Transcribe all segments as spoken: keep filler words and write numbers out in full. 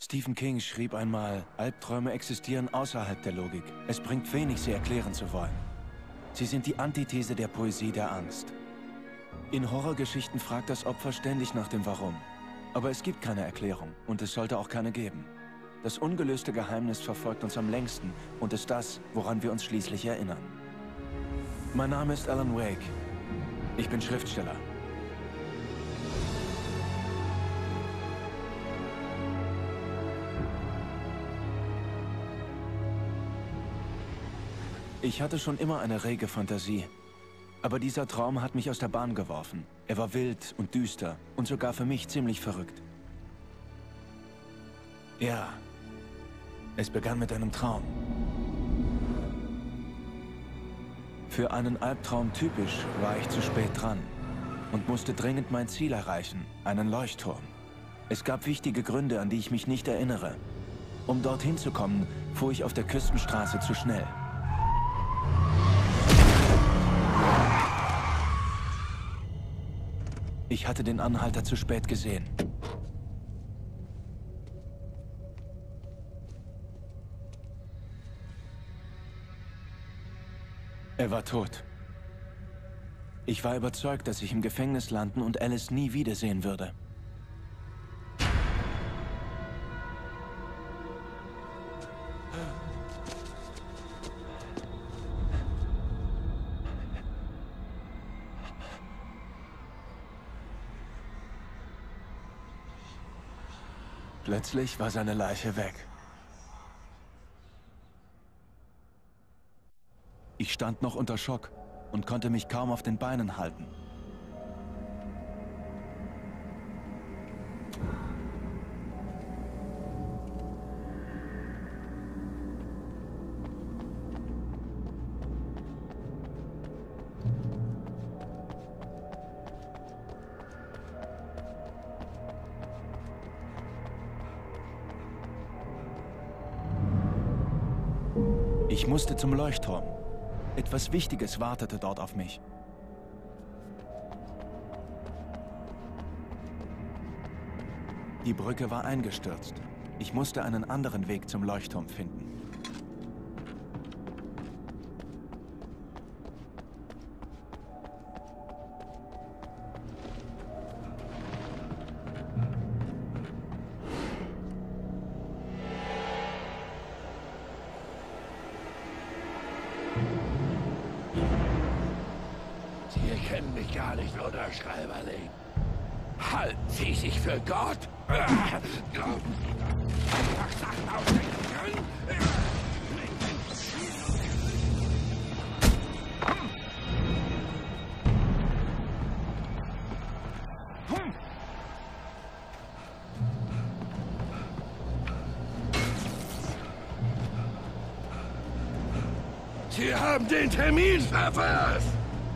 Stephen King schrieb einmal, Albträume existieren außerhalb der Logik. Es bringt wenig, sie erklären zu wollen. Sie sind die Antithese der Poesie der Angst. In Horrorgeschichten fragt das Opfer ständig nach dem Warum. Aber es gibt keine Erklärung und es sollte auch keine geben. Das ungelöste Geheimnis verfolgt uns am längsten und ist das, woran wir uns schließlich erinnern. Mein Name ist Alan Wake. Ich bin Schriftsteller. Ich hatte schon immer eine rege Fantasie. Aber dieser Traum hat mich aus der Bahn geworfen. Er war wild und düster und sogar für mich ziemlich verrückt. Ja, es begann mit einem Traum. Für einen Albtraum typisch war ich zu spät dran und musste dringend mein Ziel erreichen, einen Leuchtturm. Es gab wichtige Gründe, an die ich mich nicht erinnere. Um dorthin zu kommen, fuhr ich auf der Küstenstraße zu schnell. Ich hatte den Anhalter zu spät gesehen. Er war tot. Ich war überzeugt, dass ich im Gefängnis landen und Alice nie wiedersehen würde. Plötzlich war seine Leiche weg. Ich stand noch unter Schock und konnte mich kaum auf den Beinen halten. Ich musste zum Leuchtturm. Etwas Wichtiges wartete dort auf mich. Die Brücke war eingestürzt. Ich musste einen anderen Weg zum Leuchtturm finden. Sie kennen mich gar nicht, oder Schreiberling? Halten Sie sich für Gott? Glauben Sie das? Einfach Sachen ausdenken können? Sie haben den Termin verpasst!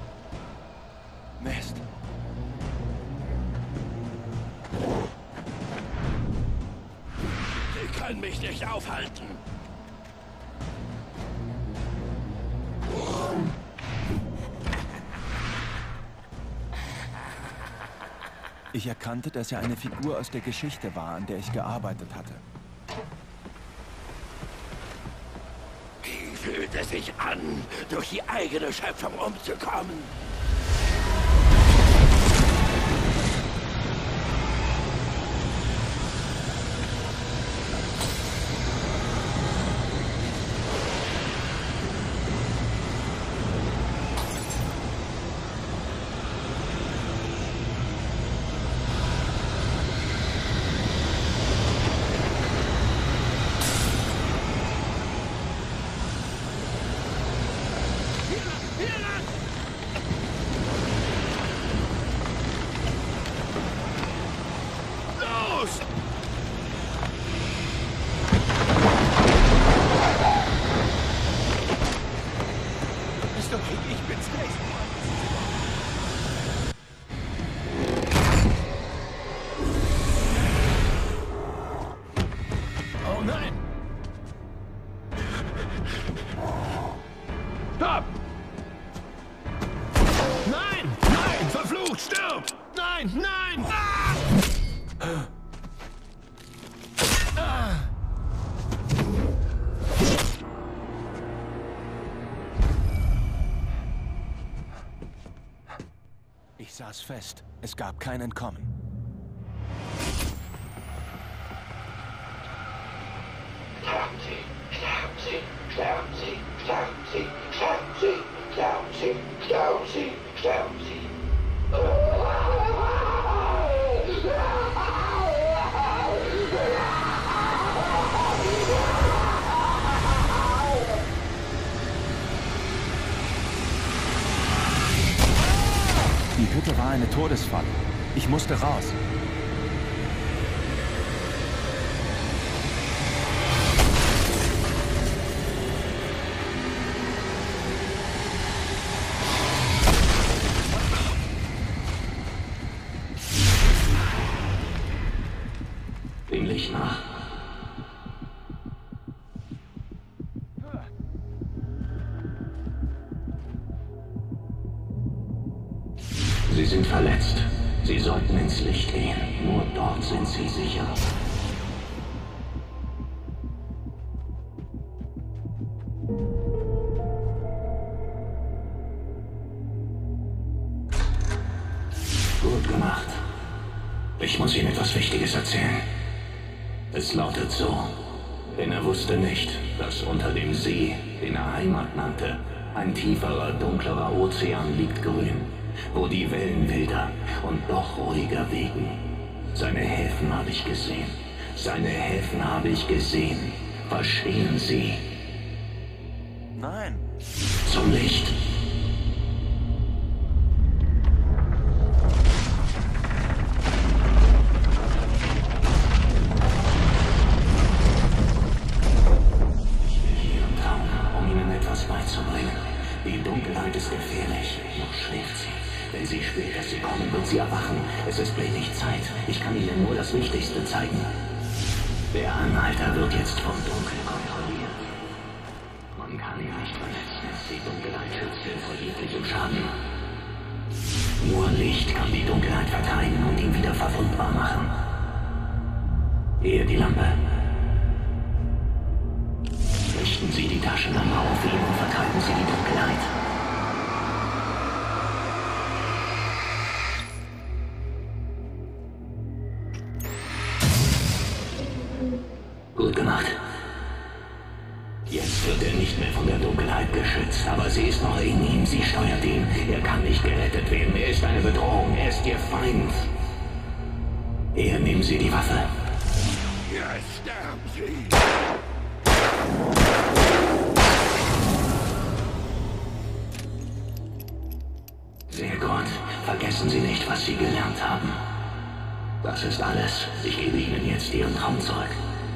Mist. Sie können mich nicht aufhalten. Ich erkannte, dass er eine Figur aus der Geschichte war, an der ich gearbeitet hatte. Wie fühlt es sich an, durch die eigene Schöpfung umzukommen? Oh nein! Stopp! Nein! Nein! Verflucht! Stirb! Nein! Nein! Ah! Ah! saß fest. Es gab kein Entkommen. Sterben Sie, sterben Sie, sterben Sie, sterben Sie, sterben Sie, sterben Sie, sterben Sie, sterben Sie. Die Hütte war eine Todesfalle. Ich musste raus. Dem Licht nach. Sie sind verletzt. Sie sollten ins Licht gehen. Nur dort sind Sie sicher. Gut gemacht. Ich muss Ihnen etwas Wichtiges erzählen. Es lautet so, denn er wusste nicht, dass unter dem See, den er Heimat nannte, ein tieferer, dunklerer Ozean liegt grün, wo die Wellen wilder und doch ruhiger wegen. Seine Häfen habe ich gesehen. Seine Häfen habe ich gesehen. Verstehen Sie? Nein. Zum Licht. Die Dunkelheit ist gefährlich, noch schläft sie. Wenn sie spürt, dass sie kommen, wird sie erwachen. Es ist wenig Zeit. Ich kann Ihnen nur das Wichtigste zeigen. Der Anhalter wird jetzt vom Dunkel kontrolliert. Man kann ihn nicht verletzen. Die Dunkelheit schützt ihn vor jeglichem Schaden. Nur Licht kann die Dunkelheit vertreiben und ihn wieder verwundbar machen. Hier die Lampe. Richten Sie die Taschenlampe auf ihn und vertreiben Sie die Dunkelheit. Gut gemacht. Jetzt wird er nicht mehr von der Dunkelheit geschützt, aber sie ist noch in ihm, sie steuert ihn. Er kann nicht gerettet werden, er ist eine Bedrohung, er ist Ihr Feind. Hier nehmen Sie die Waffe. Jetzt sterben Sie! Sehr gut. Vergessen Sie nicht, was Sie gelernt haben. Das ist alles. Ich gebe Ihnen jetzt Ihren Traum zurück.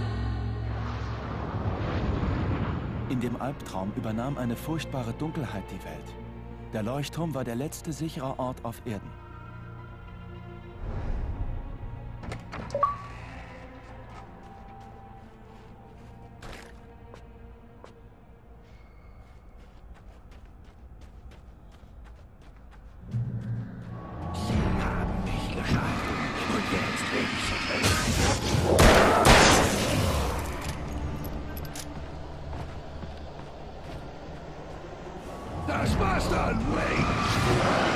In dem Albtraum übernahm eine furchtbare Dunkelheit die Welt. Der Leuchtturm war der letzte sichere Ort auf Erden. Das war's dann, Wayne.